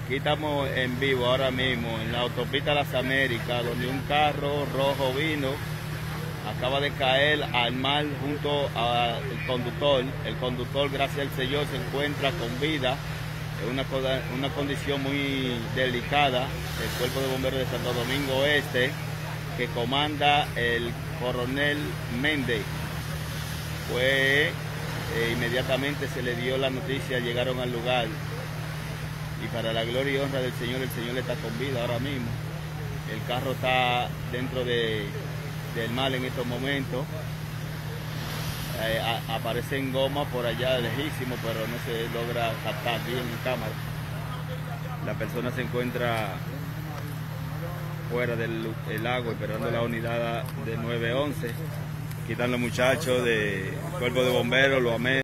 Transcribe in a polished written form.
Aquí estamos en vivo ahora mismo en la autopista Las Américas, donde un carro rojo vino, acaba de caer al mar junto al conductor. El conductor, gracias al Señor, se encuentra con vida, en una condición muy delicada. El Cuerpo de Bomberos de Santo Domingo Este, que comanda el coronel Méndez, inmediatamente se le dio la noticia, llegaron al lugar. Y para la gloria y honra del Señor, el Señor está con vida ahora mismo. El carro está dentro del mar en estos momentos. Aparecen gomas por allá lejísimo, pero no se logra captar bien en cámara. La persona se encuentra fuera del lago esperando la unidad de 911. Aquí están los muchachos del Cuerpo de Bomberos, los amé.